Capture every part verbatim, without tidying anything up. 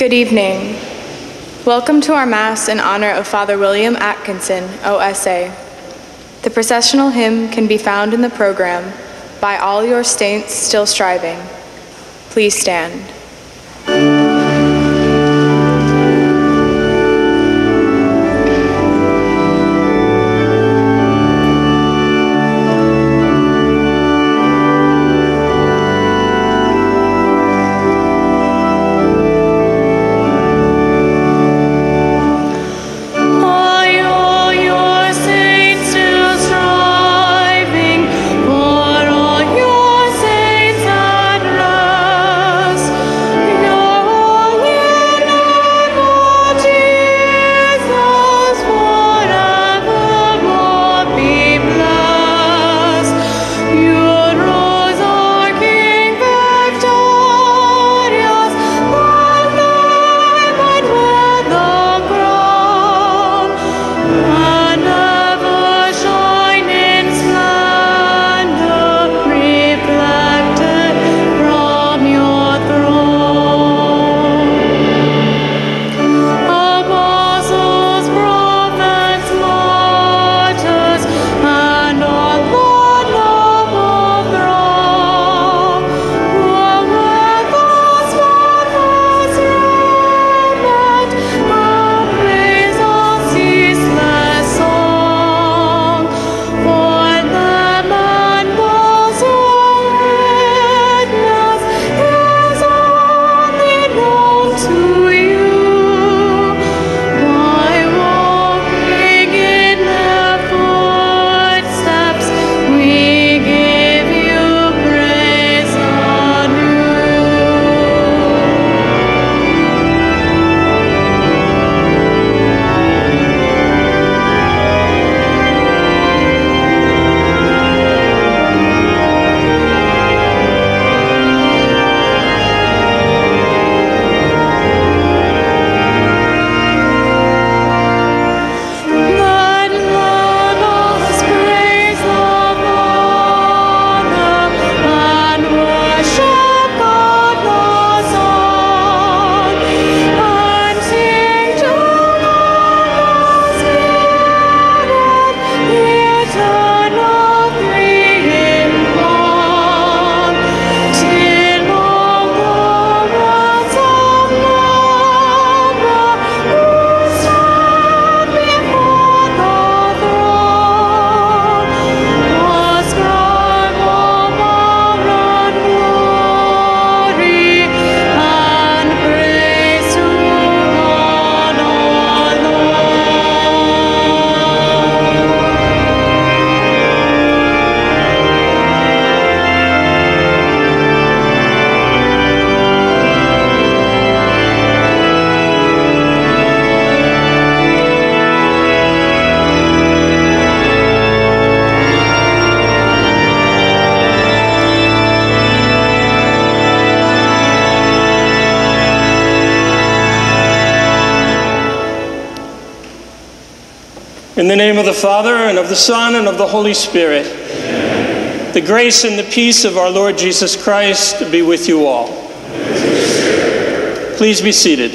Good evening. Welcome to our Mass in honor of Father William Atkinson, O S A. The processional hymn can be found in the program, By All Your Saints Still Striving. Please stand. In the name of the Father, and of the Son, and of the Holy Spirit. Amen. The grace and the peace of our Lord Jesus Christ be with you all. Please be seated.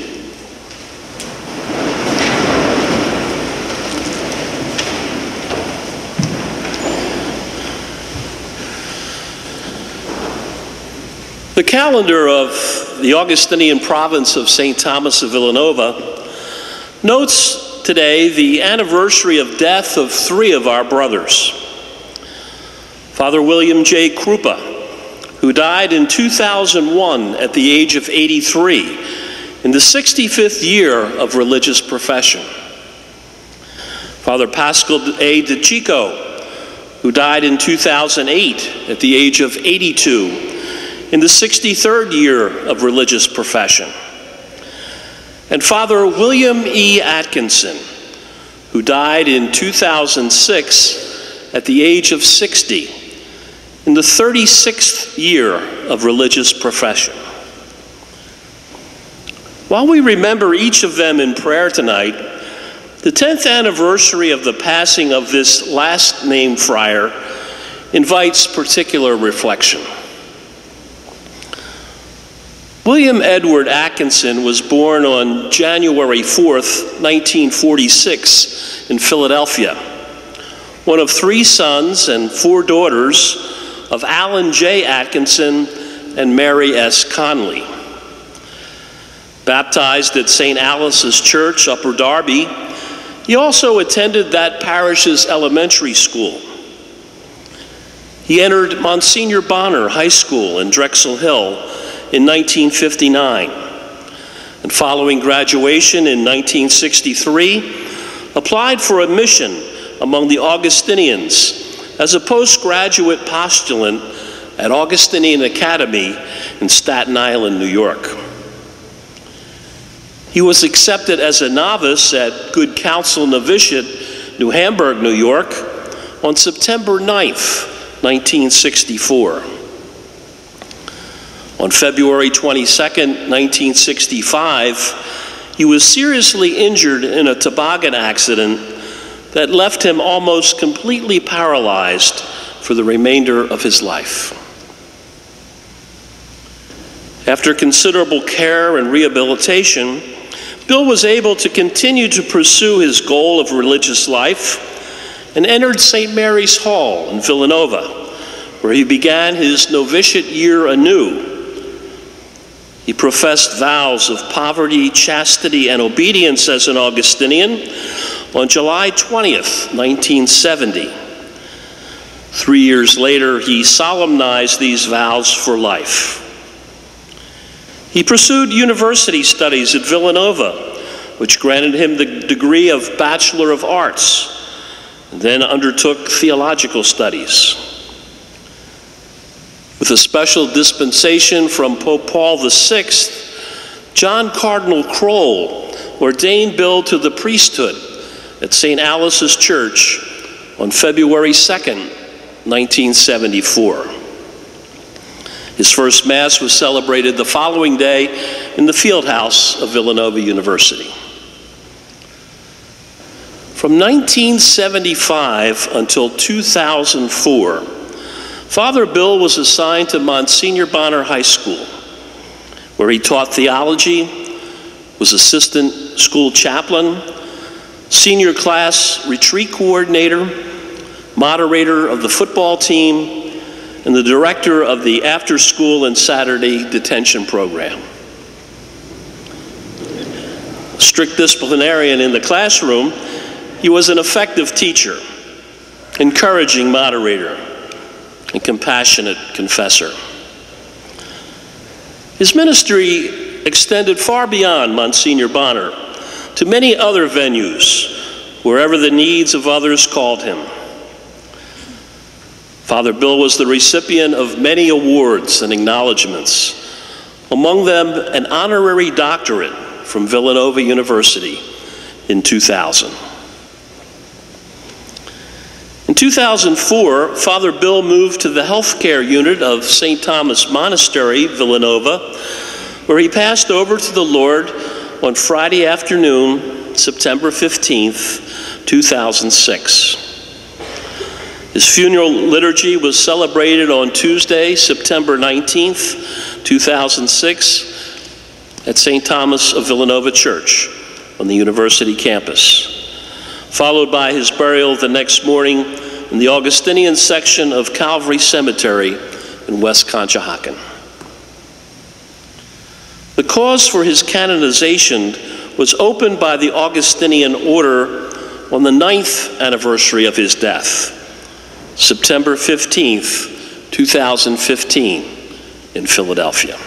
The calendar of the Augustinian province of Saint Thomas of Villanova notes today the anniversary of death of three of our brothers. Father William J. Krupa, who died in two thousand one at the age of eighty-three, in the sixty-fifth year of religious profession. Father Pascal A. De Chico, who died in two thousand eight at the age of eighty-two, in the sixty-third year of religious profession. And Father William E. Atkinson, who died in two thousand six at the age of sixty, in the thirty-sixth year of religious profession. While we remember each of them in prayer tonight, the tenth anniversary of the passing of this last named friar invites particular reflection. William Edward Atkinson was born on January fourth, nineteen forty-six in Philadelphia, one of three sons and four daughters of Allen J. Atkinson and Mary S. Conley. Baptized at Saint Alice's Church, Upper Darby, he also attended that parish's elementary school. He entered Monsignor Bonner High School in Drexel Hill in nineteen fifty-nine, and following graduation in nineteen sixty-three, applied for a mission among the Augustinians as a postgraduate postulant at Augustinian Academy in Staten Island, New York. He was accepted as a novice at Good Counsel Novitiate, New Hamburg, New York, on September ninth, nineteen sixty-four. On February twenty-second, nineteen sixty-five, he was seriously injured in a toboggan accident that left him almost completely paralyzed for the remainder of his life. After considerable care and rehabilitation, Bill was able to continue to pursue his goal of religious life and entered Saint Mary's Hall in Villanova, where he began his novitiate year anew. He professed vows of poverty, chastity, and obedience as an Augustinian on July twentieth, nineteen seventy. Three years later, he solemnized these vows for life. He pursued university studies at Villanova, which granted him the degree of Bachelor of Arts, and then undertook theological studies. With a special dispensation from Pope Paul the Sixth, John Cardinal Kroll ordained Bill to the priesthood at Saint Alice's Church on February second, nineteen seventy-four. His first Mass was celebrated the following day in the field house of Villanova University. From nineteen seventy-five until two thousand four, Father Bill was assigned to Monsignor Bonner High School, where he taught theology, was assistant school chaplain, senior class retreat coordinator, moderator of the football team, and the director of the after-school and Saturday detention program. Strict disciplinarian in the classroom, he was an effective teacher, encouraging moderator, and compassionate confessor. His ministry extended far beyond Monsignor Bonner to many other venues, wherever the needs of others called him. Father Bill was the recipient of many awards and acknowledgments, among them an honorary doctorate from Villanova University in two thousand. In two thousand four, Father Bill moved to the healthcare unit of Saint Thomas Monastery, Villanova, where he passed over to the Lord on Friday afternoon, September fifteenth, two thousand six. His funeral liturgy was celebrated on Tuesday, September nineteenth, two thousand six, at Saint Thomas of Villanova Church on the university campus, followed by his burial the next morning in the Augustinian section of Calvary Cemetery in West Conshohocken. The cause for his canonization was opened by the Augustinian order on the ninth anniversary of his death, September fifteenth, two thousand fifteen, in Philadelphia.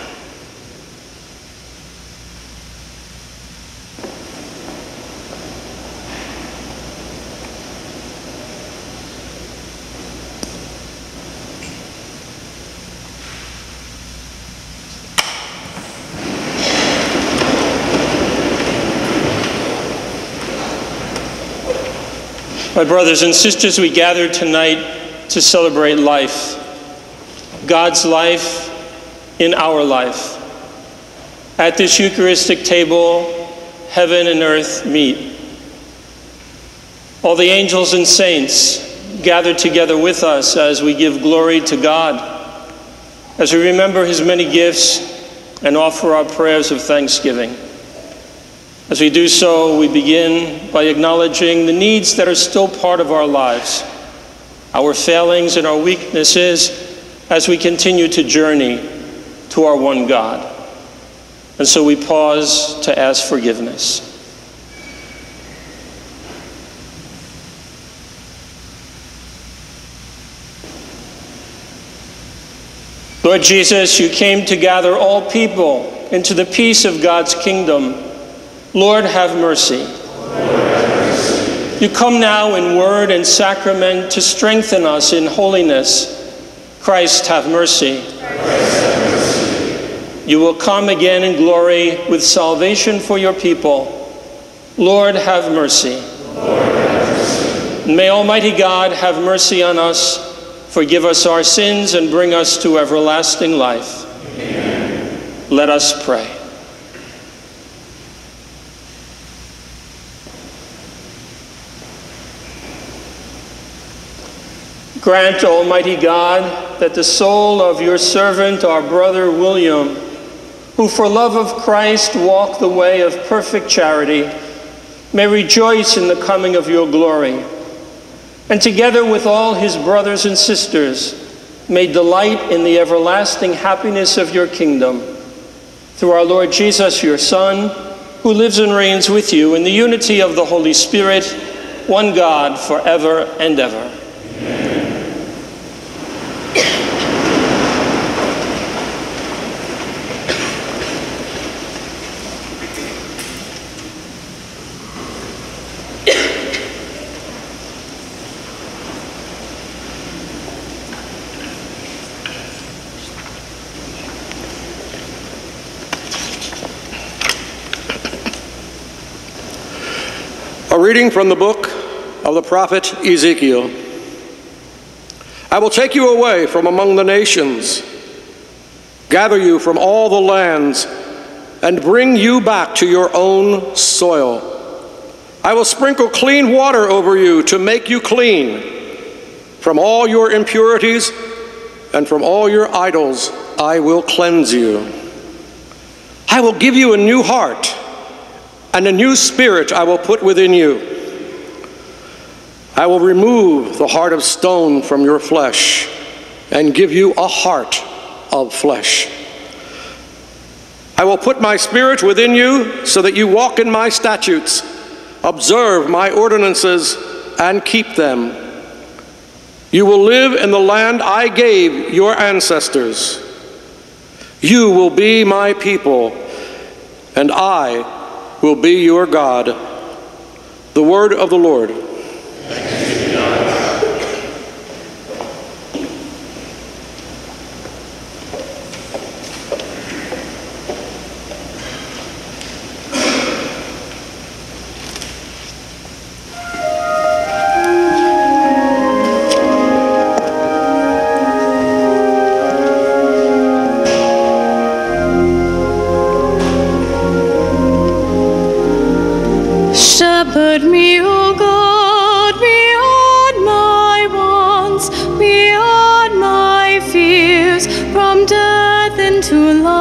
My brothers and sisters, we gather tonight to celebrate life, God's life in our life. At this Eucharistic table, heaven and earth meet. All the angels and saints gather together with us as we give glory to God, as we remember his many gifts, and offer our prayers of thanksgiving. As we do so, we begin by acknowledging the needs that are still part of our lives, our failings and our weaknesses as we continue to journey to our one God. And so we pause to ask forgiveness. Lord Jesus, you came to gather all people into the peace of God's kingdom. Lord, have mercy. You come now in word and sacrament to strengthen us in holiness. Christ, have mercy. You will come again in glory with salvation for your people. Lord, have mercy. And may Almighty God have mercy on us, forgive us our sins, and bring us to everlasting life. Amen. Let us pray. Grant, Almighty God, that the soul of your servant, our brother William, who for love of Christ walked the way of perfect charity, may rejoice in the coming of your glory, and together with all his brothers and sisters, may delight in the everlasting happiness of your kingdom. Through our Lord Jesus, your Son, who lives and reigns with you in the unity of the Holy Spirit, one God, forever and ever. Amen. A reading from the book of the prophet Ezekiel. I will take you away from among the nations, gather you from all the lands, and bring you back to your own soil. I will sprinkle clean water over you to make you clean. From all your impurities and from all your idols I will cleanse you. I will give you a new heart, and a new spirit I will put within you. I will remove the heart of stone from your flesh and give you a heart of flesh. I will put my spirit within you so that you walk in my statutes, observe my ordinances, and keep them. You will live in the land I gave your ancestors. You will be my people, and I will be your God. The word of the Lord. Thanks be to God. Shepherd me, O God, beyond my wants, beyond my fears, from death into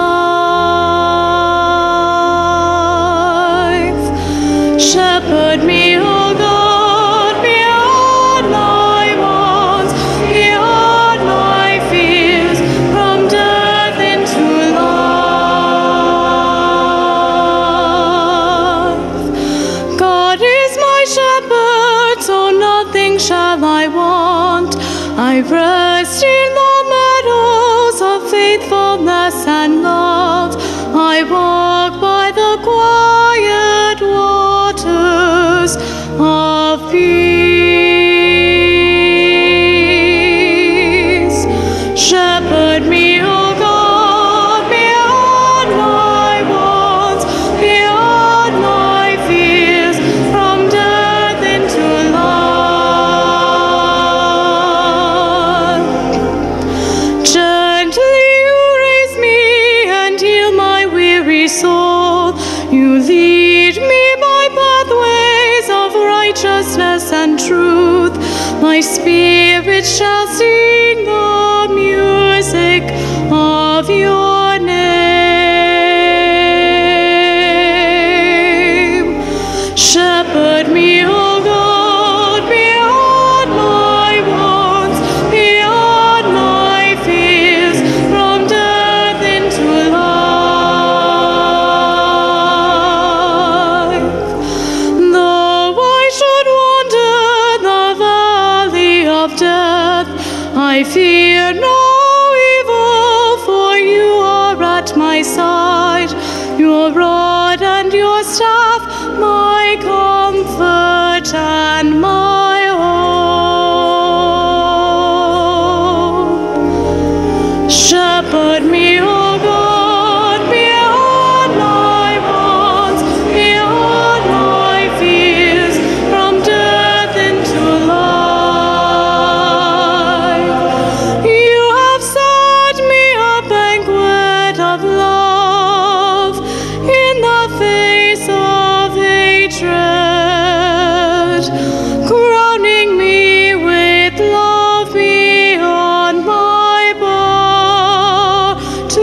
life. Shepherd me, O God, beyond my wants, beyond my fears, from death into life. God is my shepherd, so nothing shall I want. I rest in the meadows of faithfulness and love. I walk by the quiet waters of peace. Shepherd me, O God, beyond my wants, beyond my fears, from death into life. Gently you raise me and heal my weary soul. You lead me by pathways of righteousness and truth. My spirit shall sing the music of your name. fear no evil, for you are at my side. Your rod and your staff, my comfort and my hope. Shepherd me, O God, beyond my wants, beyond my fears, from death into life. You have set me a banquet of love in the face of hatred, crowning me with love beyond my bar to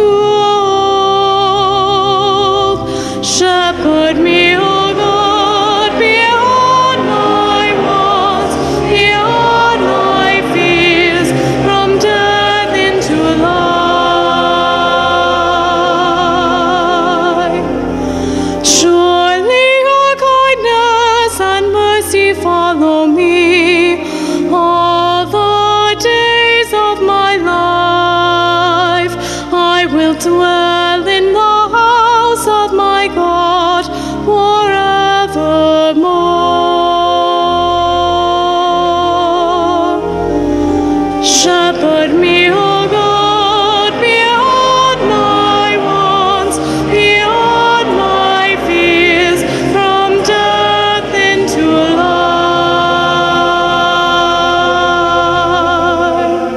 hope. Shepherd me, O God, beyond my wants, beyond my fears, from death into life. Surely your kindness and mercy follow me all the days of my life. I will dwell in the house of my God forevermore. Shepherd me, O God, beyond my wants, beyond my fears, from death into life.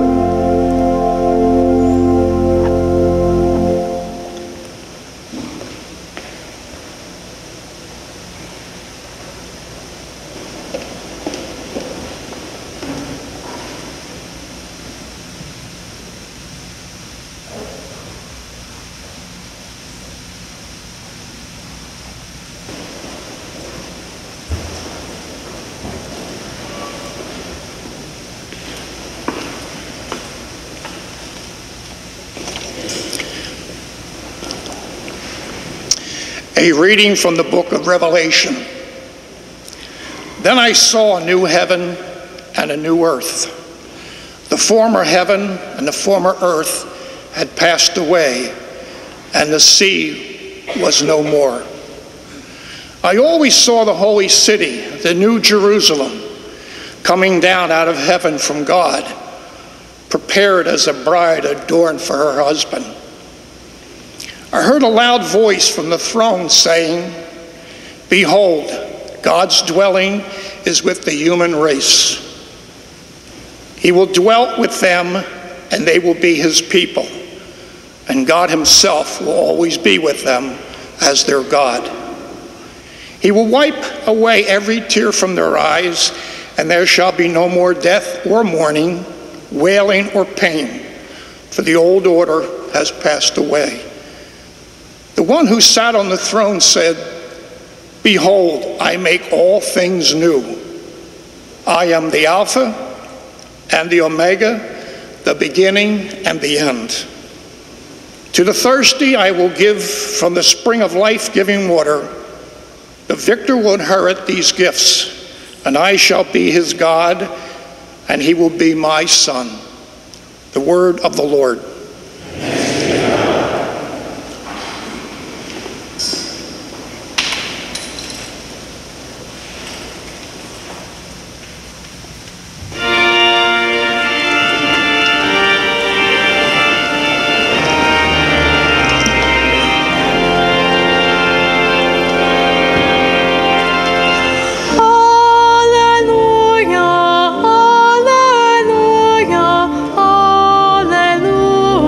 A reading from the book of Revelation. Then I saw a new heaven and a new earth. The former heaven and the former earth had passed away, and the sea was no more. I always saw the holy city, the new Jerusalem, coming down out of heaven from God, prepared as a bride adorned for her husband. I heard a loud voice from the throne saying, "Behold, God's dwelling is with the human race. He will dwell with them, and they will be his people, and God himself will always be with them as their God. He will wipe away every tear from their eyes, and there shall be no more death or mourning, wailing or pain, for the old order has passed away." The one who sat on the throne said, "Behold, I make all things new. I am the Alpha and the Omega, the beginning and the end. To the thirsty I will give from the spring of life-giving water. The victor will inherit these gifts, and I shall be his God, and he will be my son." The word of the Lord. Alleluia, alleluia, alleluia.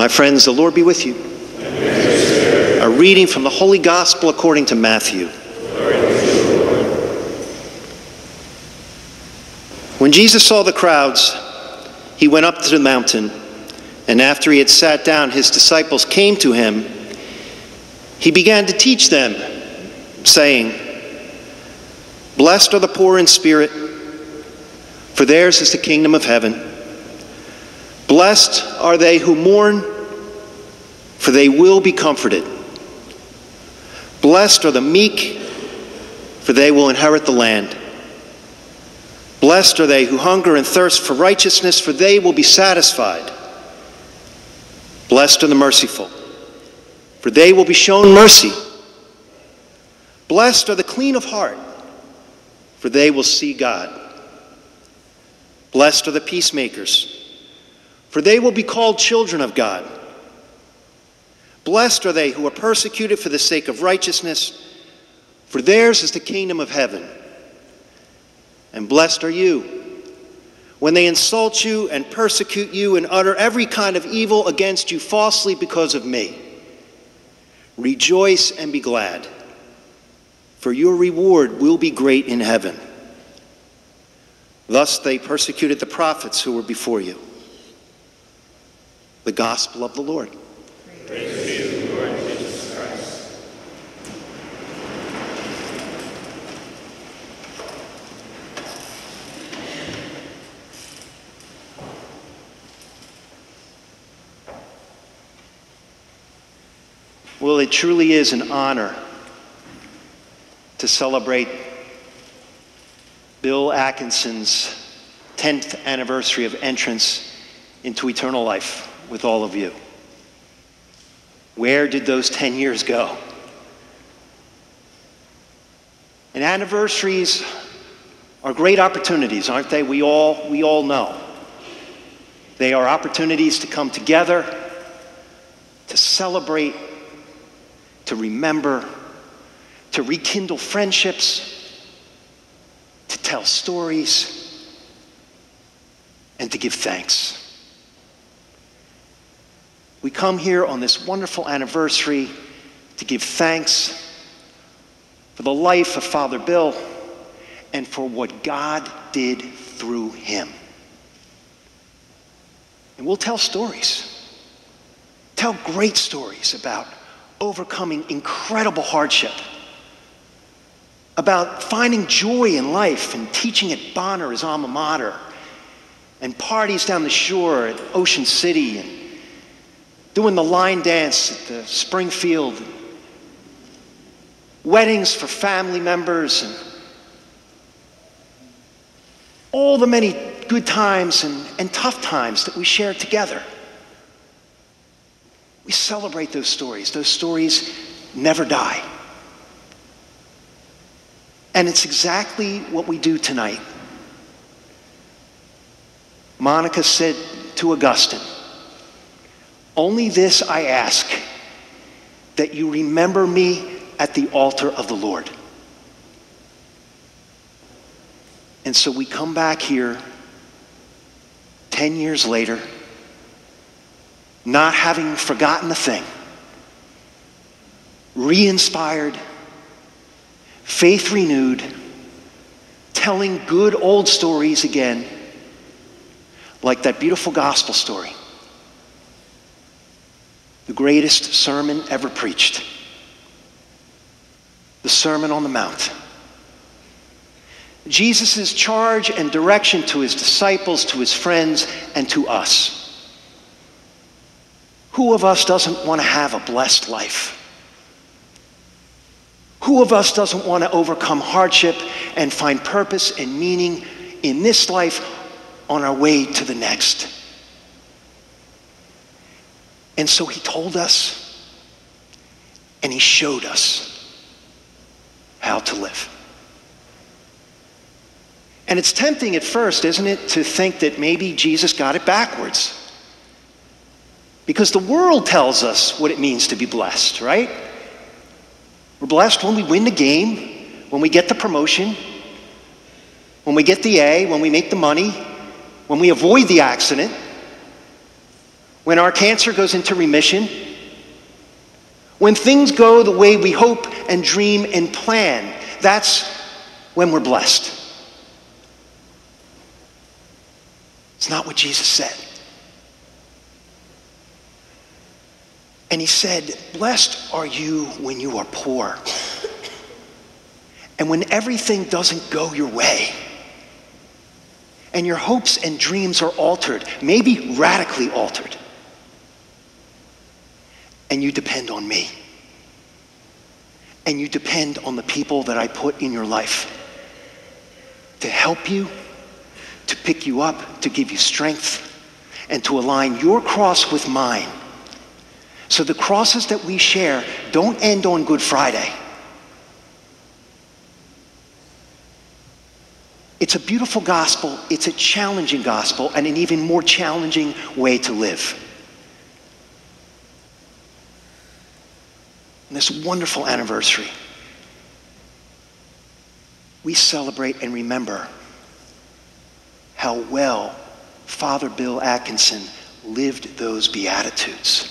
My friends, the Lord be with you. A reading from the Holy Gospel according to Matthew. When Jesus saw the crowds, he went up to the mountain, and after he had sat down, his disciples came to him. He began to teach them, saying, "Blessed are the poor in spirit, for theirs is the kingdom of heaven. Blessed are they who mourn, for they will be comforted. Blessed are the meek, for they will inherit the land. Blessed are they who hunger and thirst for righteousness, for they will be satisfied. Blessed are the merciful, for they will be shown mercy. Blessed are the clean of heart, for they will see God. Blessed are the peacemakers, for they will be called children of God. Blessed are they who are persecuted for the sake of righteousness, for theirs is the kingdom of heaven. And blessed are you when they insult you and persecute you and utter every kind of evil against you falsely because of me. Rejoice and be glad, for your reward will be great in heaven. Thus they persecuted the prophets who were before you." The Gospel of the Lord. Praise to you, Lord Jesus Christ. Well, it truly is an honor to celebrate Bill Atkinson's tenth anniversary of entrance into eternal life with all of you. Where did those ten years go? And anniversaries are great opportunities, aren't they? We all, we all know. They are opportunities to come together, to celebrate, to remember, to rekindle friendships, to tell stories, and to give thanks. We come here on this wonderful anniversary to give thanks for the life of Father Bill and for what God did through him. And we'll tell stories, tell great stories about overcoming incredible hardship, about finding joy in life and teaching at Bonner, his alma mater, and parties down the shore at Ocean City, and doing the line dance at the Springfield, weddings for family members, and all the many good times and, and tough times that we shared together. We celebrate those stories. Those stories never die. And it's exactly what we do tonight. Monica said to Augustine, "Only this I ask, that you remember me at the altar of the Lord." And so we come back here ten years later, not having forgotten a thing, re-inspired, faith renewed, telling good old stories again, like that beautiful gospel story. The greatest sermon ever preached. The Sermon on the Mount. Jesus' charge and direction to his disciples, to his friends, and to us. Who of us doesn't want to have a blessed life? Who of us doesn't want to overcome hardship and find purpose and meaning in this life on our way to the next? And so he told us, and he showed us how to live. And it's tempting at first, isn't it, to think that maybe Jesus got it backwards. Because the world tells us what it means to be blessed, right? We're blessed when we win the game, when we get the promotion, when we get the A, when we make the money, when we avoid the accident, when our cancer goes into remission, when things go the way we hope and dream and plan, that's when we're blessed. It's not what Jesus said. And he said, blessed are you when you are poor, and when everything doesn't go your way, and your hopes and dreams are altered, maybe radically altered, and you depend on me, and you depend on the people that I put in your life to help you, to pick you up, to give you strength, and to align your cross with mine. So the crosses that we share don't end on Good Friday. It's a beautiful gospel, it's a challenging gospel, and an even more challenging way to live. On this wonderful anniversary, we celebrate and remember how well Father Bill Atkinson lived those Beatitudes.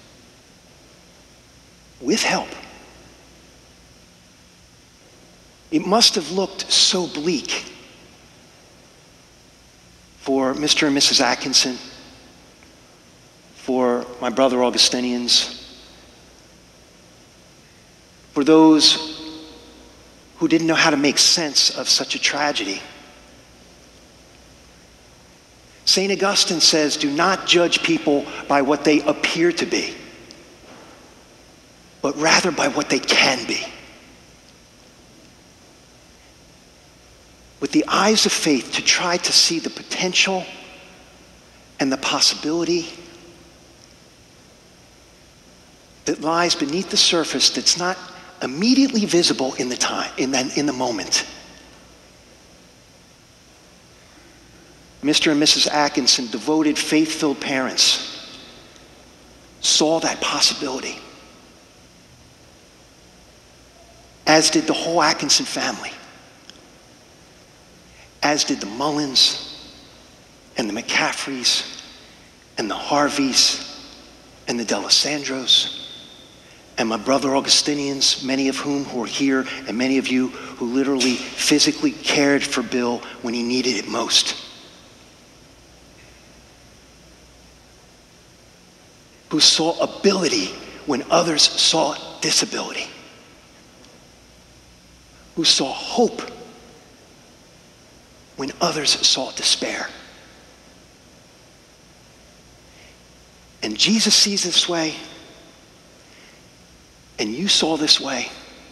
With help. It must have looked so bleak for Mister and Missus Atkinson, for my brother Augustinians, for those who didn't know how to make sense of such a tragedy. Saint Augustine says, do not judge people by what they appear to be, but rather by what they can be. With the eyes of faith, to try to see the potential and the possibility that lies beneath the surface that's not immediately visible in the time, in the, in the moment. Mister and Missus Atkinson, devoted, faith-filled parents, saw that possibility, as did the whole Atkinson family, as did the Mullins and the McCaffreys and the Harveys and the D'Alessandros and my brother Augustinians, many of whom who are here, and many of you who literally physically cared for Bill when he needed it most. Who saw ability when others saw disability. Who saw hope when others saw despair. And Jesus sees this way, and you saw this way,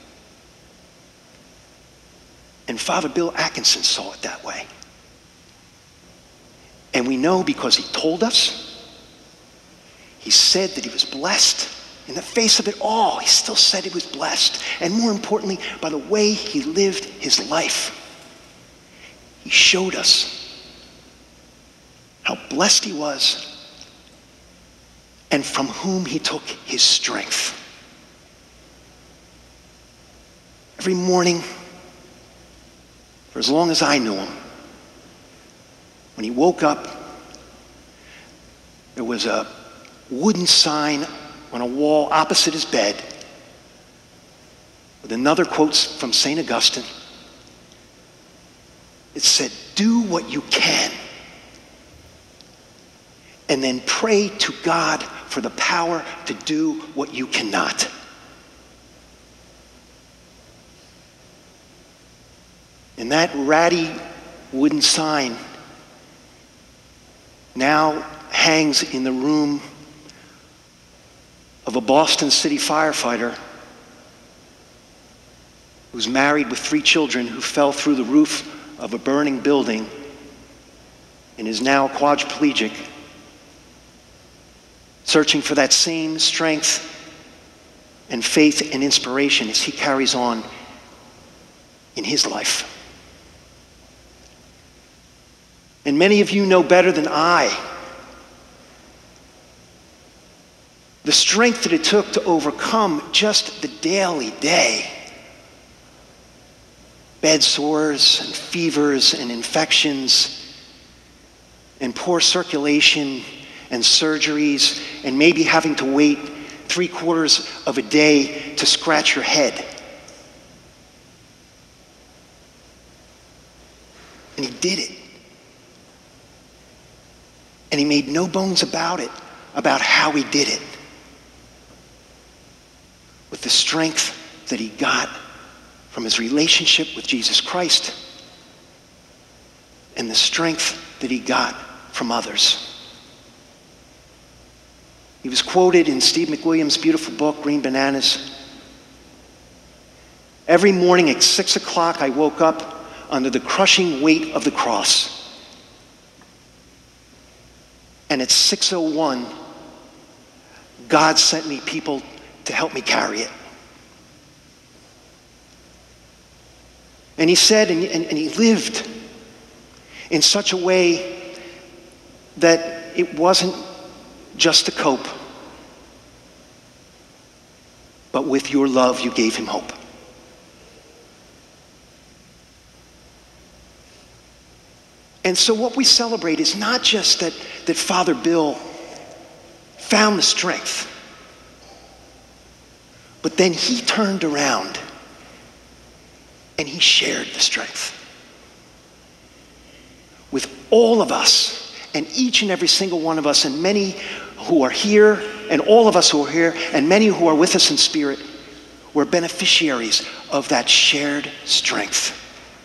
and Father Bill Atkinson saw it that way. And we know because he told us, he said that he was blessed. In the face of it all, he still said he was blessed. And more importantly, by the way he lived his life, he showed us how blessed he was and from whom he took his strength. Every morning, for as long as I knew him, when he woke up, there was a wooden sign on a wall opposite his bed with another quote from Saint Augustine. It said, do what you can, and then pray to God for the power to do what you cannot. And that ratty wooden sign now hangs in the room of a Boston City firefighter who's married with three children, who fell through the roof of a burning building and is now quadriplegic, searching for that same strength and faith and inspiration as he carries on in his life. And many of you know better than I the strength that it took to overcome just the daily day. Bed sores and fevers and infections and poor circulation and surgeries and maybe having to wait three quarters of a day to scratch your head. And he did it. And he made no bones about it, about how he did it. With the strength that he got from his relationship with Jesus Christ and the strength that he got from others. He was quoted in Steve McWilliams' beautiful book, Green Bananas. Every morning at six o'clock, I woke up under the crushing weight of the cross. And at six oh one, God sent me people to help me carry it. And he said, and, and, and he lived in such a way that it wasn't just to cope, but with your love, you gave him hope. And so what we celebrate is not just that, that Father Bill found the strength, but then he turned around and he shared the strength with all of us, and each and every single one of us, and many who are here, and all of us who are here, and many who are with us in spirit, were beneficiaries of that shared strength.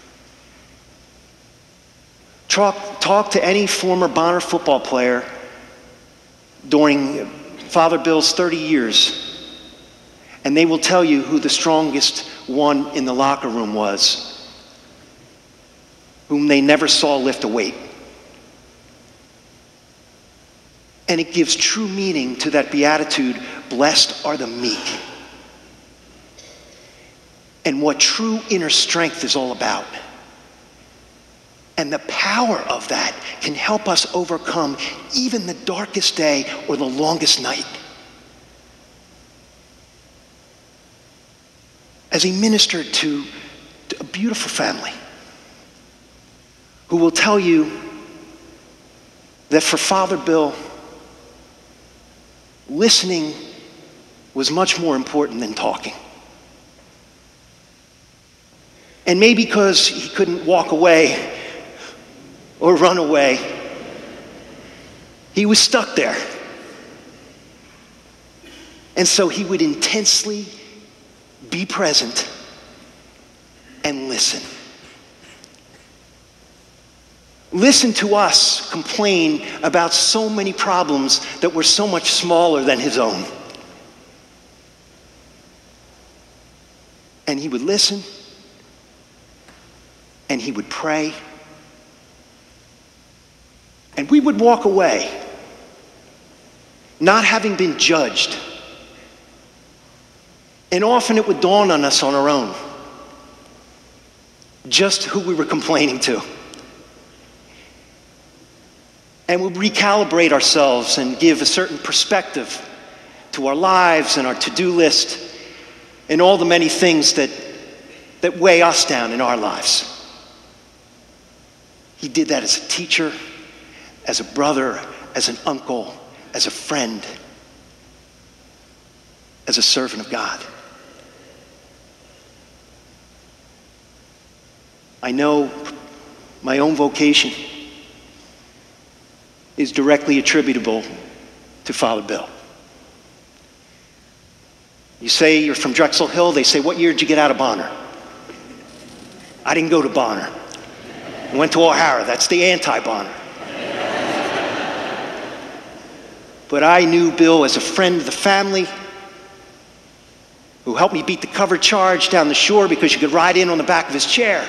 Talk, talk to any former Bonner football player during Father Bill's thirty years, and they will tell you who the strongest one in the locker room was, whom they never saw lift a weight. And it gives true meaning to that beatitude, blessed are the meek, and what true inner strength is all about. And the power of that can help us overcome even the darkest day or the longest night. As he ministered to, to a beautiful family who will tell you that for Father Bill, listening was much more important than talking. And maybe because he couldn't walk away or run away, he was stuck there. And so he would intensely be present and listen. Listen to us complain about so many problems that were so much smaller than his own. And he would listen, and he would pray, and we would walk away not having been judged. And often it would dawn on us on our own just who we were complaining to. And we'd recalibrate ourselves and give a certain perspective to our lives and our to-do list and all the many things that, that weigh us down in our lives. He did that as a teacher, as a brother, as an uncle, as a friend, as a servant of God. I know my own vocation is directly attributable to Father Bill. You say you're from Drexel Hill, they say, what year did you get out of Bonner? I didn't go to Bonner. I went to O'Hara, that's the anti-Bonner. But I knew Bill as a friend of the family who helped me beat the cover charge down the shore because you could ride in on the back of his chair.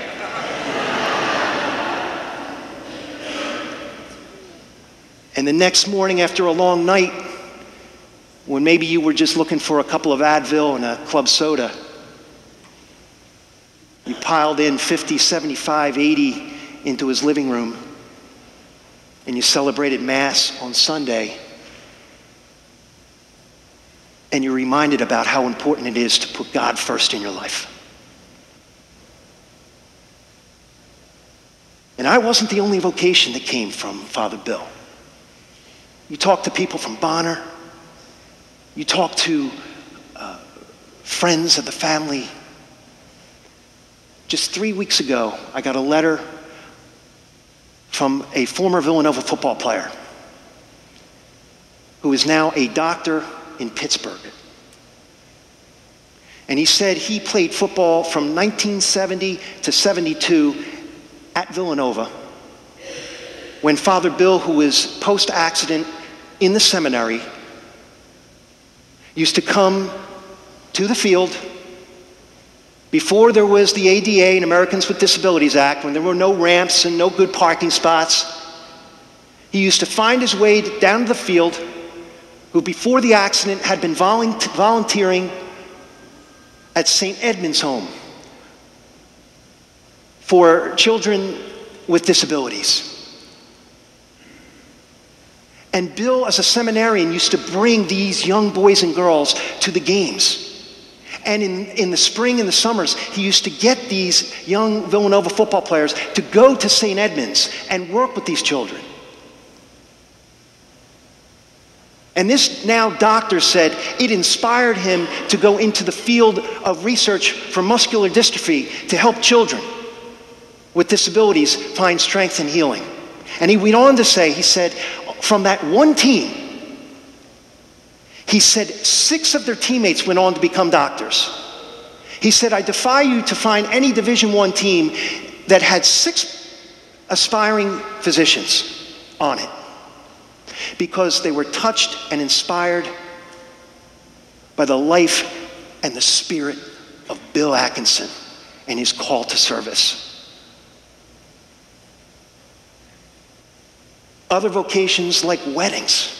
And the next morning after a long night, when maybe you were just looking for a couple of Advil and a club soda, you piled in fifty, seventy-five, eighty into his living room, and you celebrated Mass on Sunday, and you're reminded about how important it is to put God first in your life. And I wasn't the only vocation that came from Father Bill. You talk to people from Bonner. You talk to uh, friends of the family. Just three weeks ago, I got a letter from a former Villanova football player who is now a doctor in Pittsburgh. And he said he played football from nineteen seventy to seventy-two at Villanova, when Father Bill, who was post-accident in the seminary, used to come to the field before there was the A D A and Americans with Disabilities Act, when there were no ramps and no good parking spots. He used to find his way down to the field, who before the accident had been volunteering at Saint Edmund's Home for children with disabilities. And Bill, as a seminarian, used to bring these young boys and girls to the games. And in, in the spring and the summers, he used to get these young Villanova football players to go to Saint Edmund's and work with these children. And this now doctor said it inspired him to go into the field of research for muscular dystrophy to help children with disabilities find strength and healing. And he went on to say, he said, from that one team, he said six of their teammates went on to become doctors. He said, I defy you to find any Division One team that had six aspiring physicians on it, because they were touched and inspired by the life and the spirit of Bill Atkinson and his call to service. Other vocations like weddings.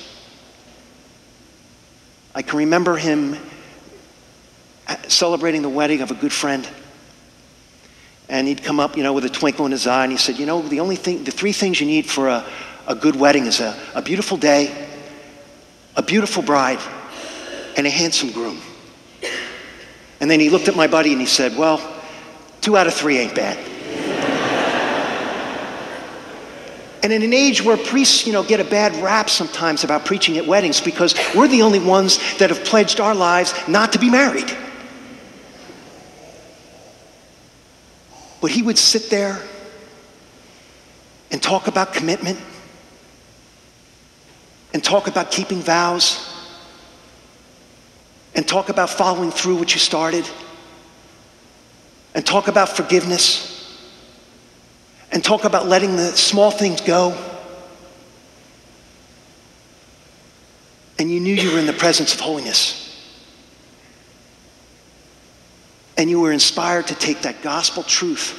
I can remember him celebrating the wedding of a good friend. And he'd come up, you know, with a twinkle in his eye, and he said, you know, the only thing, the three things you need for a, a good wedding is a, a beautiful day, a beautiful bride, and a handsome groom. And then he looked at my buddy and he said, well, two out of three ain't bad. And in an age where priests, you know, get a bad rap sometimes about preaching at weddings because we're the only ones that have pledged our lives not to be married. But he would sit there and talk about commitment and talk about keeping vows and talk about following through what you started and talk about forgiveness and talk about letting the small things go. And you knew you were in the presence of holiness. And you were inspired to take that gospel truth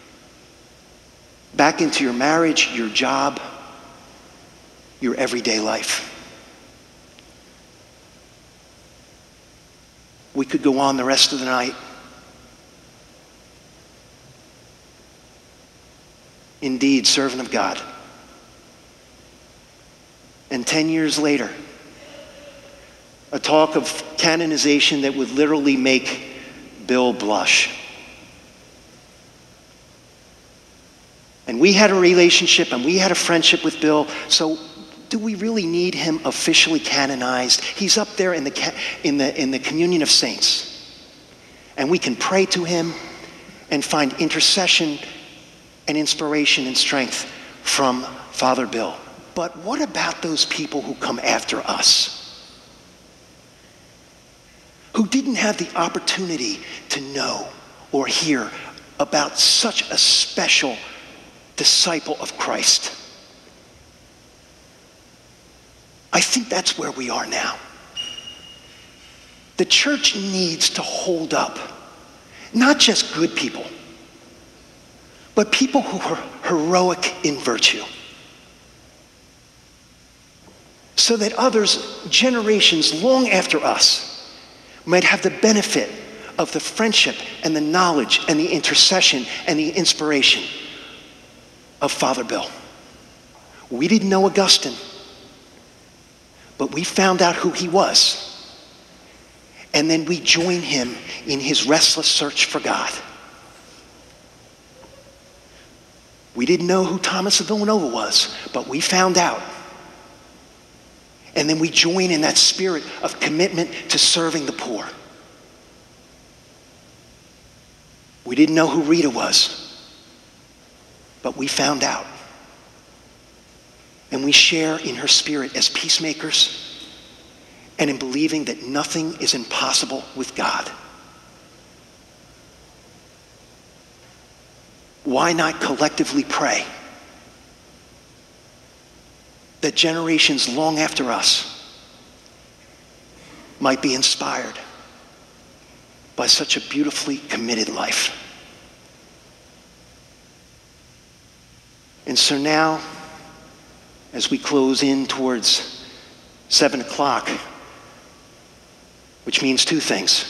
back into your marriage, your job, your everyday life. We could go on the rest of the night. Indeed, servant of God. And ten years later, a talk of canonization that would literally make Bill blush. And we had a relationship and we had a friendship with Bill, so do we really need him officially canonized? He's up there in the, in the, in the communion of saints. And we can pray to him and find intercession and inspiration and strength from Father Bill. But what about those people who come after us? Who didn't have the opportunity to know or hear about such a special disciple of Christ? I think that's where we are now. The church needs to hold up not just good people, but people who are heroic in virtue, so that others, generations long after us, might have the benefit of the friendship and the knowledge and the intercession and the inspiration of Father Bill. We didn't know Augustine, but we found out who he was. And then we join him in his restless search for God. We didn't know who Thomas of Villanova was, but we found out. And then we join in that spirit of commitment to serving the poor. We didn't know who Rita was, but we found out. And we share in her spirit as peacemakers and in believing that nothing is impossible with God. Why not collectively pray that generations long after us might be inspired by such a beautifully committed life? And so now, as we close in towards seven o'clock, which means two things.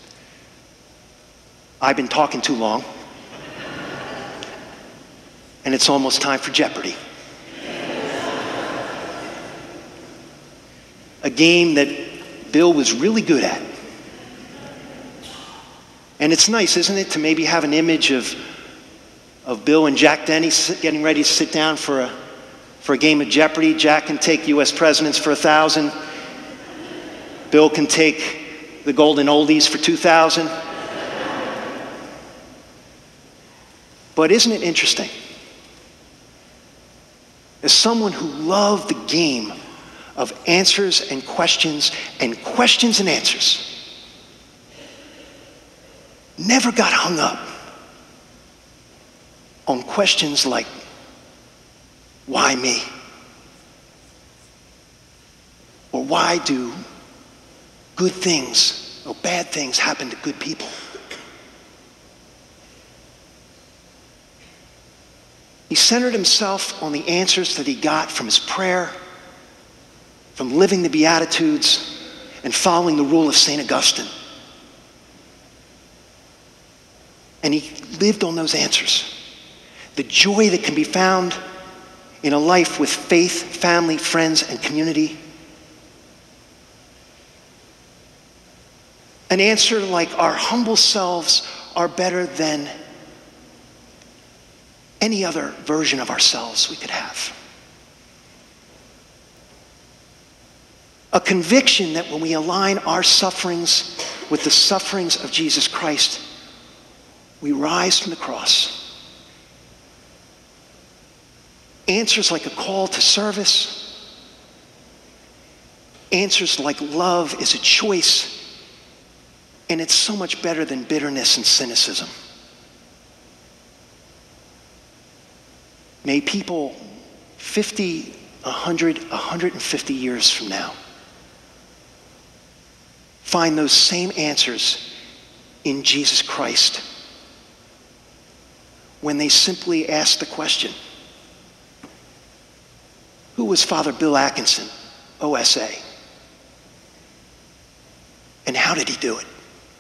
I've been talking too long, and it's almost time for Jeopardy. A game that Bill was really good at. And it's nice, isn't it, to maybe have an image of, of Bill and Jack Denny getting ready to sit down for a, for a game of Jeopardy. Jack can take U S presidents for a thousand. Bill can take the golden oldies for two thousand. But isn't it interesting? As someone who loved the game of answers and questions and questions and answers, never got hung up on questions like, why me? Or why do good things or bad things happen to good people? He centered himself on the answers that he got from his prayer, from living the Beatitudes, and following the rule of Saint Augustine. And he lived on those answers. The joy that can be found in a life with faith, family, friends, and community. An answer like our humble selves are better than any other version of ourselves we could have. A conviction that when we align our sufferings with the sufferings of Jesus Christ, we rise from the cross. Answers like a call to service. Answers like love is a choice. And it's so much better than bitterness and cynicism. May people fifty, one hundred, one hundred fifty years from now find those same answers in Jesus Christ when they simply ask the question, who was Father Bill Atkinson, O S A? And how did he do it?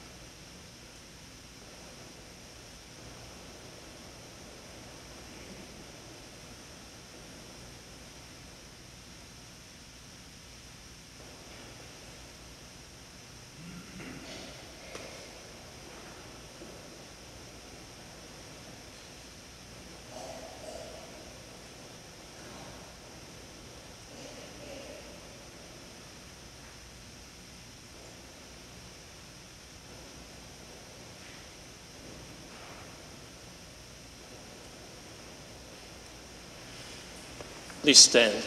Please stand.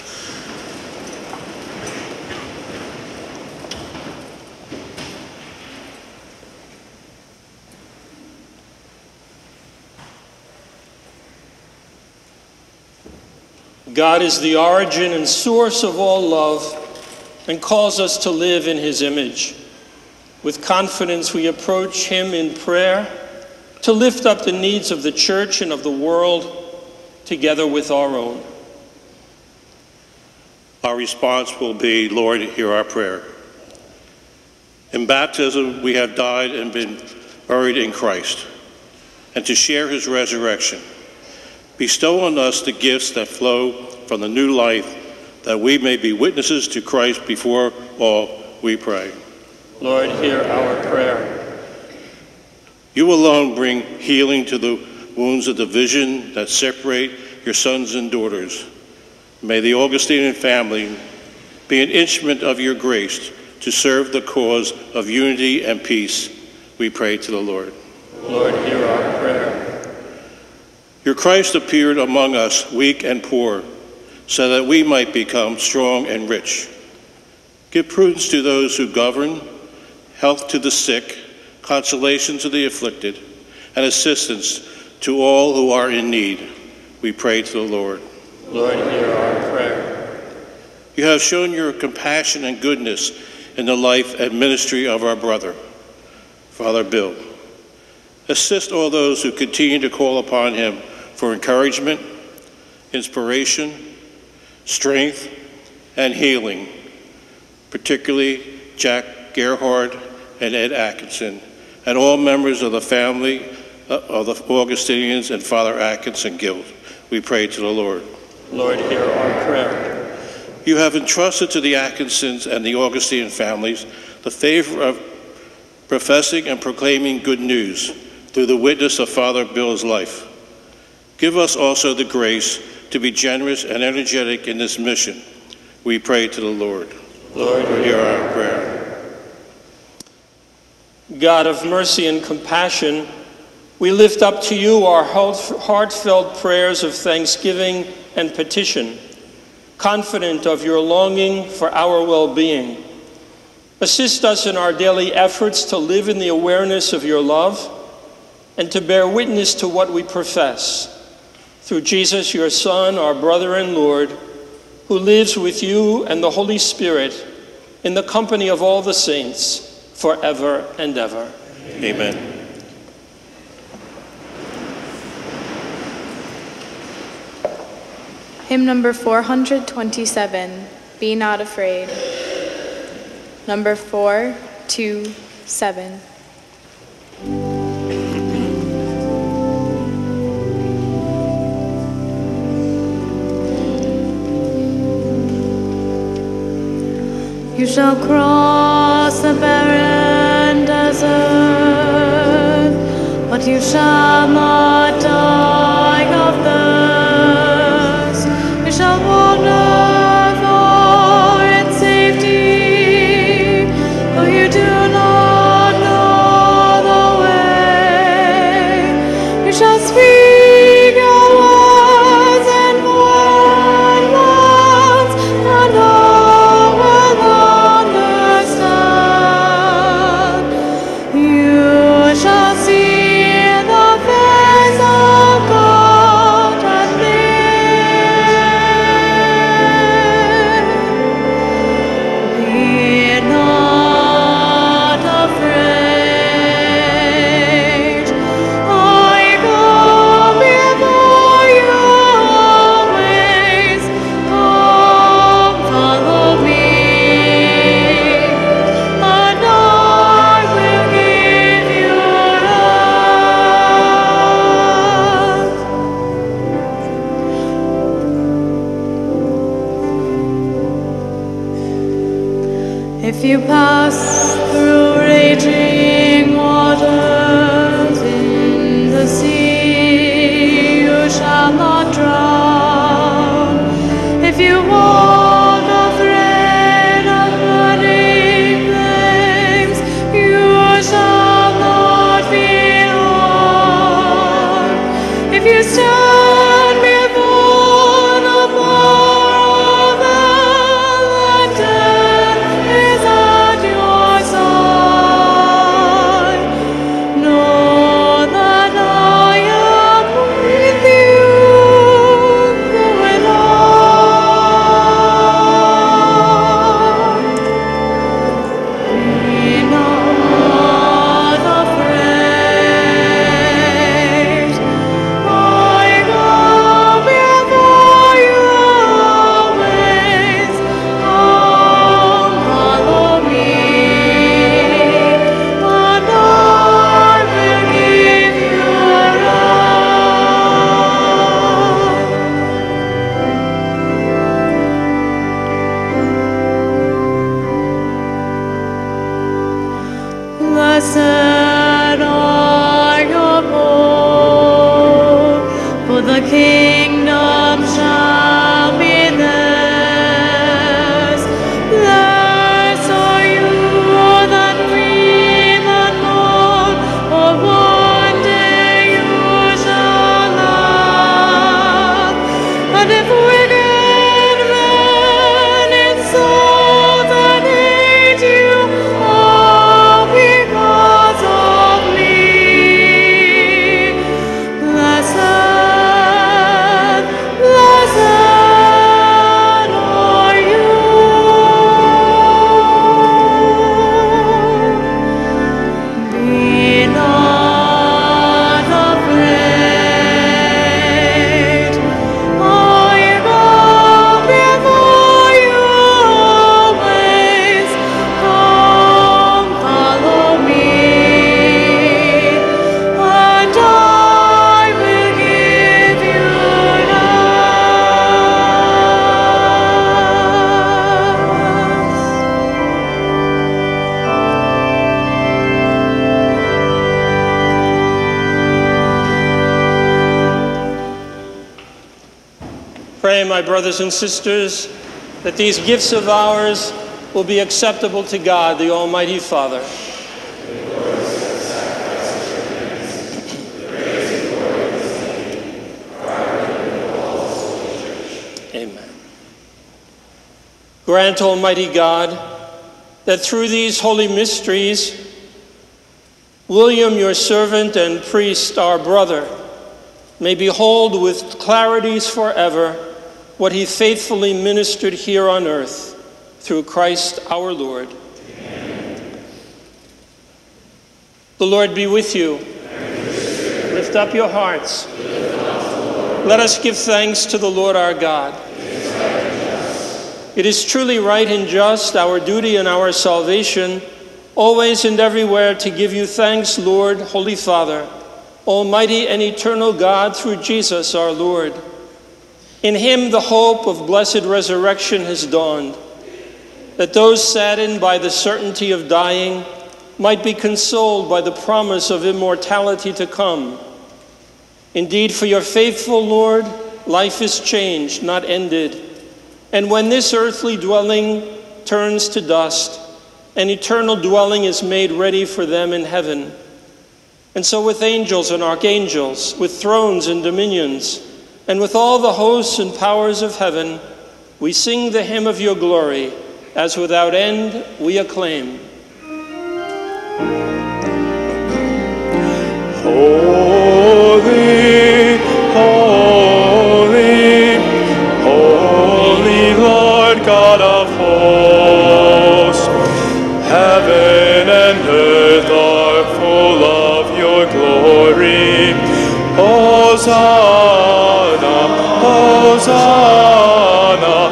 God is the origin and source of all love and calls us to live in his image. With confidence, we approach him in prayer to lift up the needs of the church and of the world together with our own. Our response will be, Lord, hear our prayer. In baptism, we have died and been buried in Christ, and to share his resurrection. Bestow on us the gifts that flow from the new life, that we may be witnesses to Christ before all, we pray. Lord, hear our prayer. You alone bring healing to the wounds of division that separate your sons and daughters. May the Augustinian family be an instrument of your grace to serve the cause of unity and peace, we pray to the Lord. Lord, hear our prayer. Your Christ appeared among us weak and poor, so that we might become strong and rich. Give prudence to those who govern, health to the sick, consolation to the afflicted, and assistance to all who are in need. We pray to the Lord. Lord, hear our prayer. You have shown your compassion and goodness in the life and ministry of our brother, Father Bill. Assist all those who continue to call upon him for encouragement, inspiration, strength, and healing, particularly Jack Gerhard and Ed Atkinson, and all members of the family of the Augustinians and Father Atkinson Guild. We pray to the Lord. Lord, hear our prayer. You have entrusted to the Atkinsons and the Augustinian families the favor of professing and proclaiming good news through the witness of Father Bill's life. Give us also the grace to be generous and energetic in this mission. We pray to the Lord. Lord, hear our prayer. God of mercy and compassion, we lift up to you our heartfelt prayers of thanksgiving and petition, confident of your longing for our well-being. Assist us in our daily efforts to live in the awareness of your love and to bear witness to what we profess. Through Jesus, your Son, our brother and Lord, who lives with you and the Holy Spirit in the company of all the saints, forever and ever. Amen. Hymn number four hundred twenty-seven, Be Not Afraid. Number four two seven. You shall cross the barren desert, but you shall not die of thirst. You shall wander far in safety, though you do not know the way. You shall speak your words in foreign lands, and all will understand. You shall see the face of God and live. Be not afraid. I go before you always. Come, follow me, and I will give you rest. If you pass through raging waters in the sea, you shall not drown. If you walk afraid of burning flames, you shall not be harmed. If you stand before the power of hell, and death is at your side, know that I am with you through it all. pray, my brothers and sisters, that these gifts of ours will be acceptable to God, the Almighty Father. Amen. Grant, Almighty God, that through these holy mysteries, William, your servant and priest, our brother, may behold with clarities forever what he faithfully ministered here on earth, through Christ our Lord. Amen. The Lord be with you. Lift up your hearts. Let us give thanks to the Lord our God. It is truly right and just, our duty and our salvation, always and everywhere to give you thanks, Lord, Holy Father, Almighty and eternal God, through Jesus our Lord. In him the hope of blessed resurrection has dawned, that those saddened by the certainty of dying might be consoled by the promise of immortality to come. Indeed, for your faithful Lord, life is changed, not ended. And when this earthly dwelling turns to dust, an eternal dwelling is made ready for them in heaven. And so with angels and archangels, with thrones and dominions, and with all the hosts and powers of heaven, we sing the hymn of your glory, as without end we acclaim. Holy, holy, holy Lord God of hosts, heaven and earth are full of your glory. Hosanna, Hosanna,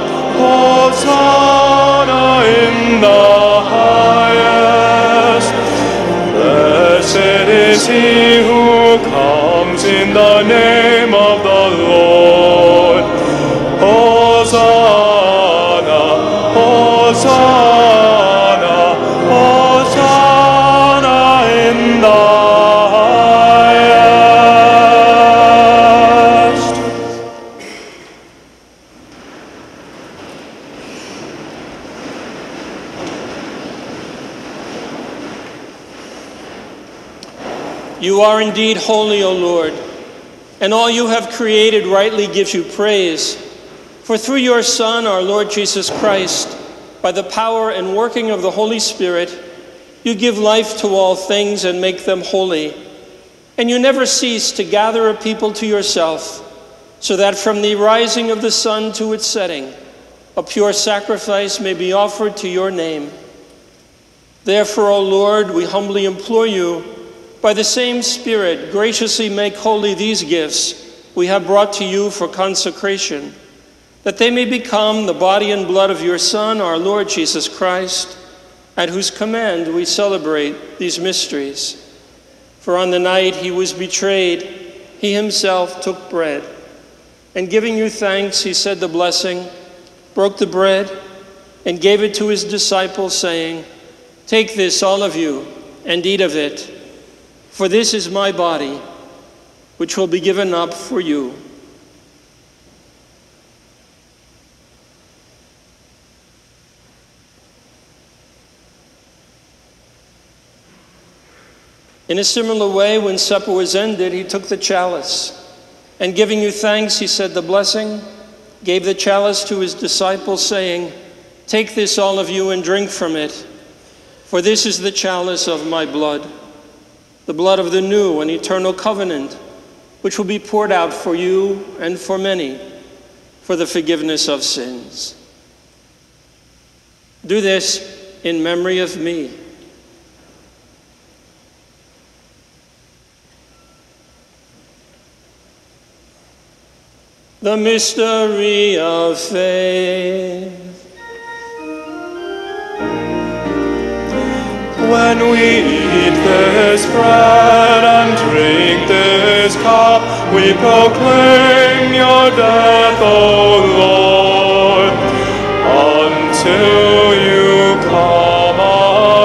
Hosanna in the highest. Blessed is he who comes in the name of the Lord. Hosanna, Hosanna, Hosanna in the highest. You are indeed holy, O Lord, and all you have created rightly gives you praise. For through your Son, our Lord Jesus Christ, by the power and working of the Holy Spirit, you give life to all things and make them holy. And you never cease to gather a people to yourself, so that from the rising of the sun to its setting, a pure sacrifice may be offered to your name. Therefore, O Lord, we humbly implore you, by the same Spirit, graciously make holy these gifts we have brought to you for consecration, that they may become the body and blood of your Son, our Lord Jesus Christ, at whose command we celebrate these mysteries. For on the night he was betrayed, he himself took bread, and giving you thanks, he said the blessing, broke the bread, and gave it to his disciples, saying, "Take this, all of you, and eat of it. For this is my body, which will be given up for you." In a similar way, when supper was ended, he took the chalice, and giving you thanks, he said the blessing, gave the chalice to his disciples, saying, "Take this, all of you, and drink from it. For this is the chalice of my blood, the blood of the new and eternal covenant, which will be poured out for you and for many for the forgiveness of sins. Do this in memory of me." The mystery of faith. When we eat this bread and drink this cup, we proclaim your death, O Lord, until you come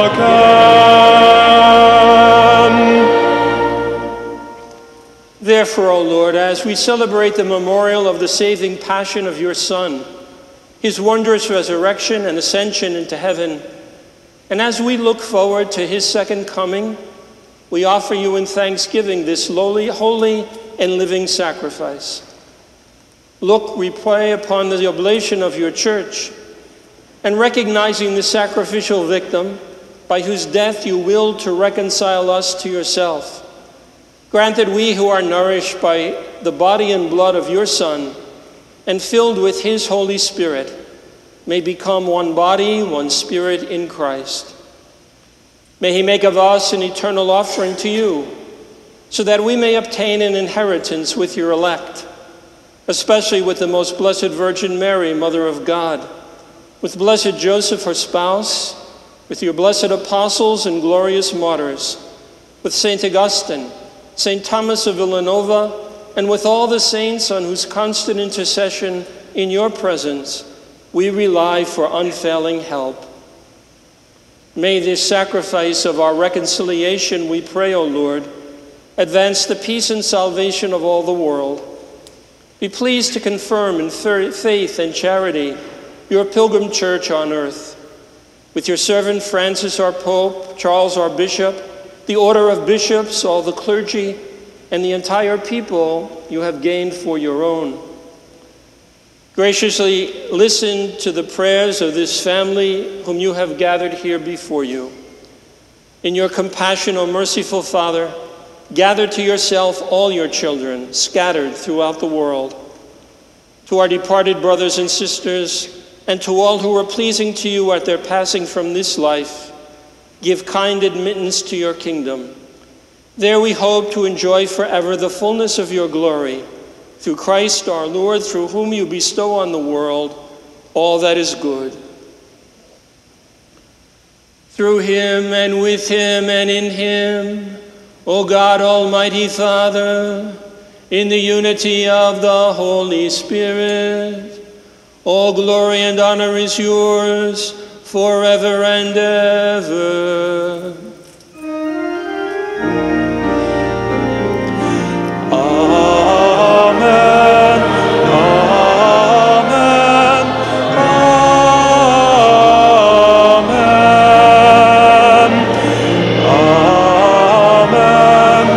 again. Therefore, therefore, O Lord, as we celebrate the memorial of the saving passion of your Son, his wondrous resurrection and ascension into heaven, and as we look forward to his second coming, we offer you in thanksgiving this lowly, holy, and living sacrifice. Look, we pray, upon the oblation of your church, and recognizing the sacrificial victim by whose death you willed to reconcile us to yourself, grant that we who are nourished by the body and blood of your Son and filled with his Holy Spirit may become one body, one spirit in Christ. May he make of us an eternal offering to you, so that we may obtain an inheritance with your elect, especially with the most blessed Virgin Mary, Mother of God, with blessed Joseph, her spouse, with your blessed apostles and glorious martyrs, with Saint Augustine, Saint Thomas of Villanova, and with all the saints on whose constant intercession in your presence we rely for unfailing help. May this sacrifice of our reconciliation, we pray, O Lord, advance the peace and salvation of all the world. Be pleased to confirm in faith and charity your pilgrim church on earth. With your servant Francis, our Pope, Charles, our Bishop, the order of bishops, all the clergy, and the entire people you have gained for your own. Graciously listen to the prayers of this family whom you have gathered here before you. In your compassion, O merciful Father, gather to yourself all your children scattered throughout the world. To our departed brothers and sisters, and to all who are pleasing to you at their passing from this life, give kind admittance to your kingdom. There we hope to enjoy forever the fullness of your glory, through Christ our Lord, through whom you bestow on the world all that is good. Through him, and with him, and in him, O God, Almighty Father, in the unity of the Holy Spirit, all glory and honor is yours forever and ever. Amen. Amen. Amen. Amen.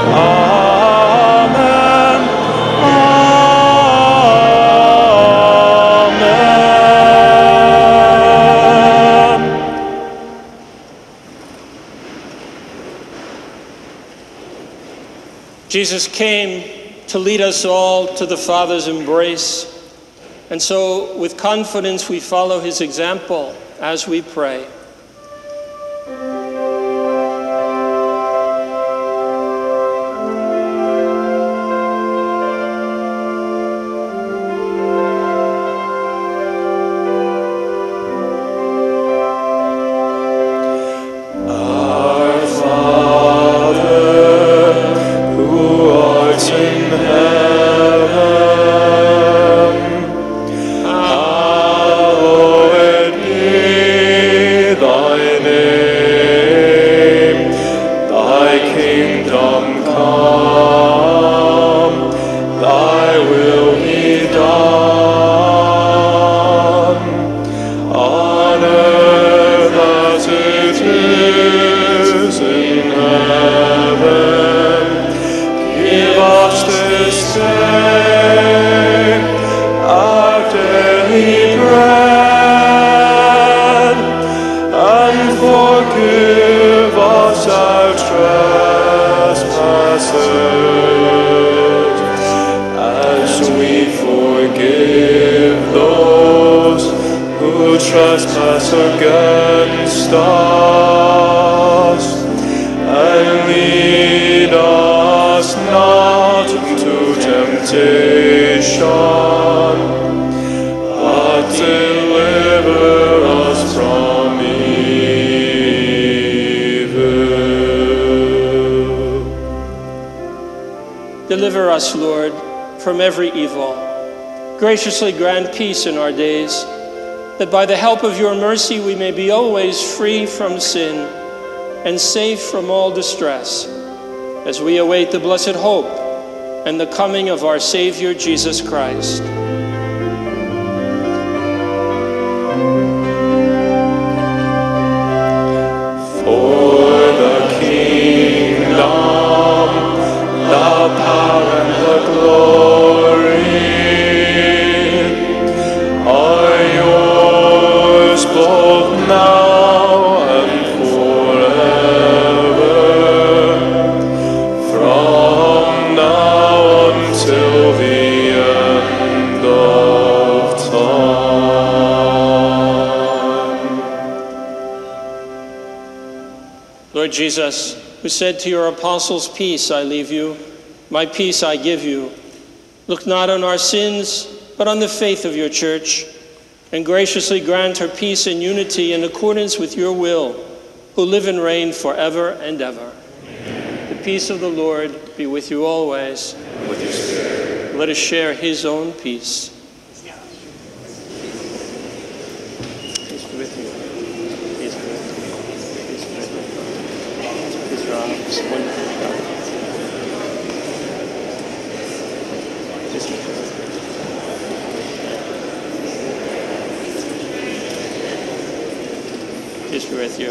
Jesus came to lead us all to the Father's embrace, and so with confidence we follow his example as we pray. Trespass against us, and lead us not into temptation, but deliver us from evil. Deliver us, Lord, from every evil. Graciously grant peace in our days, that by the help of your mercy we may be always free from sin and safe from all distress, as we await the blessed hope and the coming of our Savior, Jesus Christ. For the kingdom, the power and the glory are yours both now and forever, from now until the end of time. Lord Jesus, who said to your apostles, "Peace I leave you, my peace I give you," look not on our sins, but on the faith of your church, and graciously grant her peace and unity in accordance with your will, who live and reign forever and ever. Amen. The peace of the Lord be with you always. And with your spirit. Let us share his own peace. Peace be with you. Peace be with you. Peace be with you. Peace be with you. Peace be with you.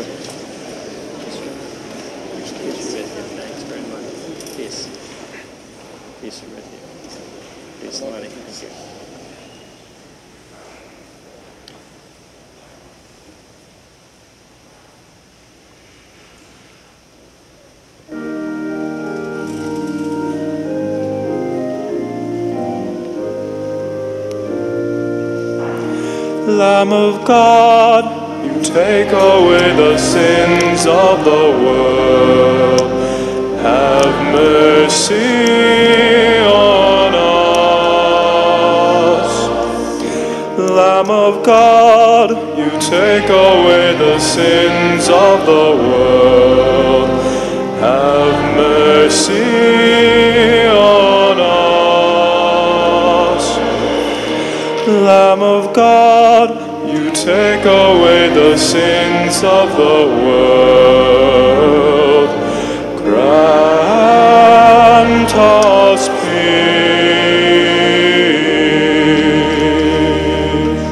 Peace be with you. Thanks very much. Peace. Peace be with you. Peace, Lonnie. Thank you. Lamb of God, you take away the sins of the world. Have mercy on us. Lamb of God, you take away the sins of the world. Have mercy on us. Lamb of God, you take away the sins of the world. Grant us peace.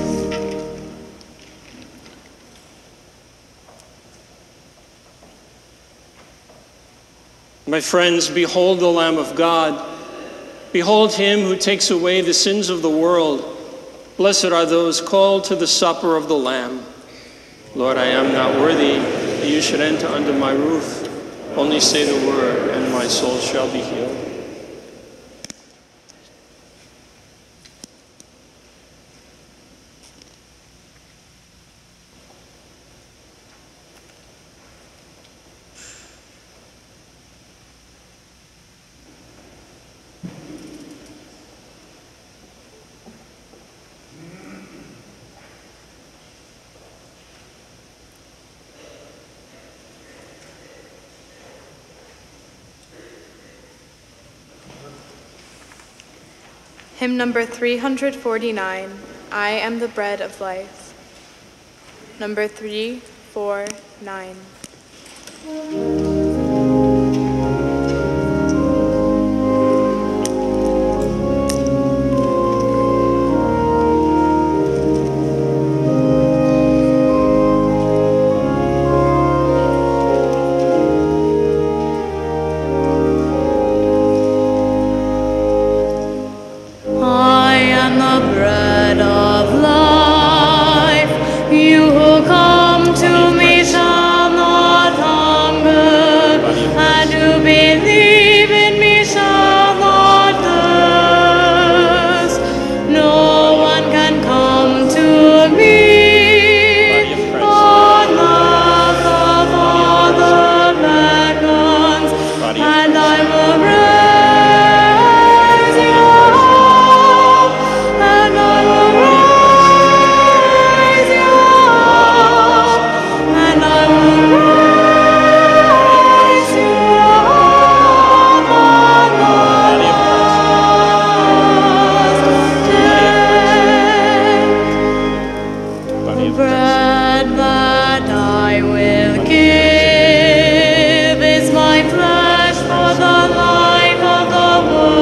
My friends, behold the Lamb of God. Behold him who takes away the sins of the world. Blessed are those called to the supper of the Lamb. Lord, I am not worthy that you should enter under my roof. Only say the word, and my soul shall be healed. Hymn number three hundred forty-nine, I Am the Bread of Life. Number three, four, nine. Life of the world.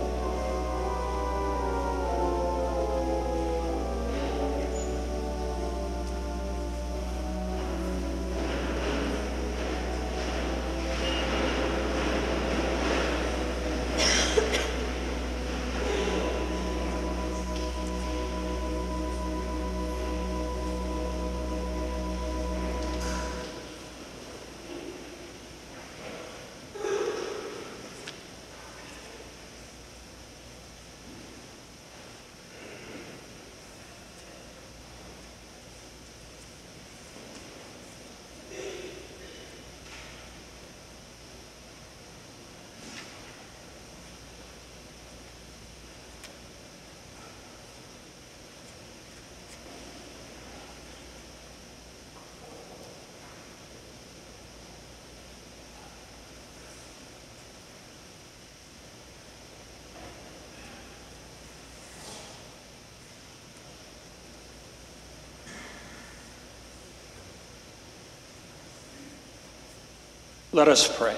Let us pray.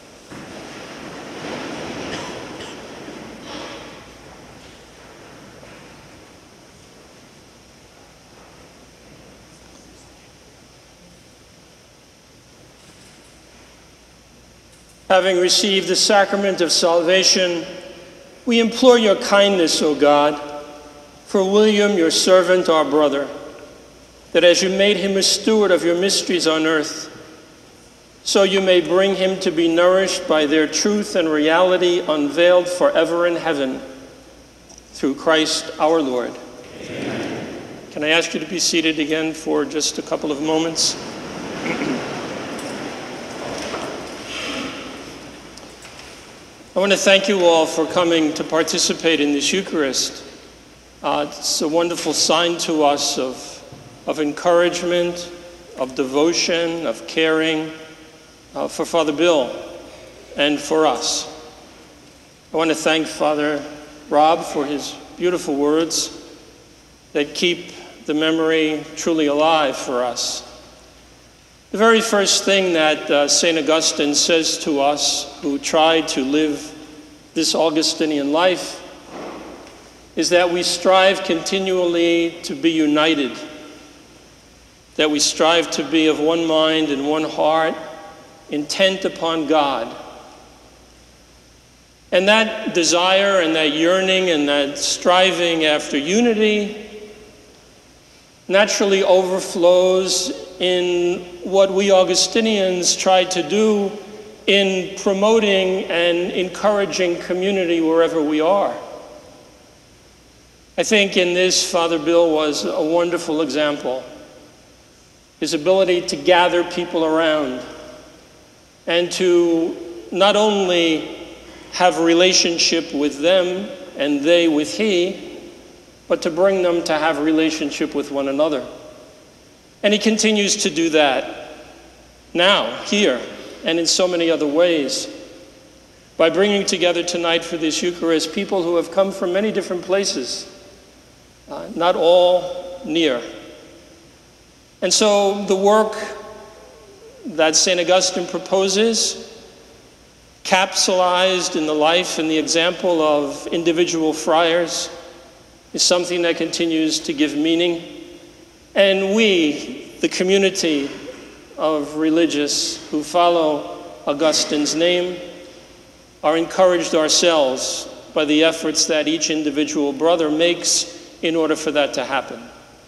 Having received the sacrament of salvation, we implore your kindness, O God, for William, your servant, our brother, that as you made him a steward of your mysteries on earth, so you may bring him to be nourished by their truth and reality unveiled forever in heaven, through Christ our Lord. Amen. Can I ask you to be seated again for just a couple of moments? I want to thank you all for coming to participate in this Eucharist. Uh, it's a wonderful sign to us of, of encouragement, of devotion, of caring uh, for Father Bill and for us. I want to thank Father Rob for his beautiful words that keep the memory truly alive for us. The very first thing that uh, Saint Augustine says to us who try to live this Augustinian life is that we strive continually to be united, that we strive to be of one mind and one heart, intent upon God. And that desire and that yearning and that striving after unity naturally overflows in what we Augustinians try to do in promoting and encouraging community wherever we are. I think in this, Father Bill was a wonderful example. His ability to gather people around and to not only have a relationship with them and they with he, but to bring them to have a relationship with one another. And he continues to do that now, here, and in so many other ways, by bringing together tonight for this Eucharist people who have come from many different places, uh, not all near. And so the work that Saint Augustine proposes, capsulized in the life and the example of individual friars, is something that continues to give meaning. And we, the community of religious who follow Augustine's name, are encouraged ourselves by the efforts that each individual brother makes in order for that to happen.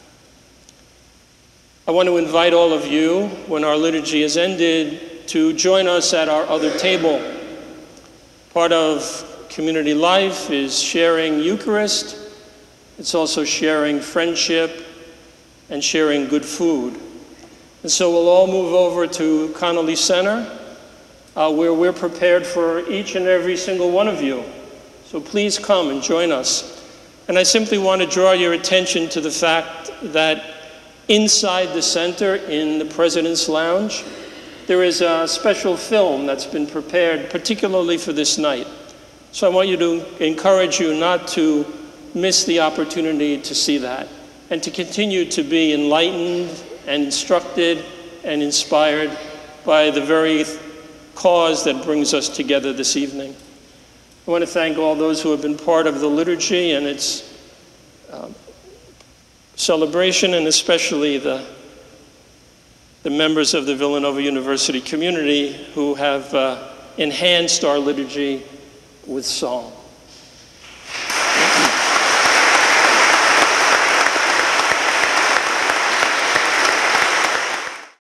I want to invite all of you, when our liturgy is ended, to join us at our other table. Part of community life is sharing Eucharist. It's also sharing friendship and sharing good food. And so we'll all move over to Connolly Center, uh, where we're prepared for each and every single one of you. So please come and join us. And I simply want to draw your attention to the fact that inside the center, in the President's Lounge, there is a special film that's been prepared particularly for this night. So I want you to encourage you not to miss the opportunity to see that and to continue to be enlightened and instructed and inspired by the very cause that brings us together this evening. I want to thank all those who have been part of the liturgy and its uh, celebration, and especially the, the members of the Villanova University community who have uh, enhanced our liturgy with song.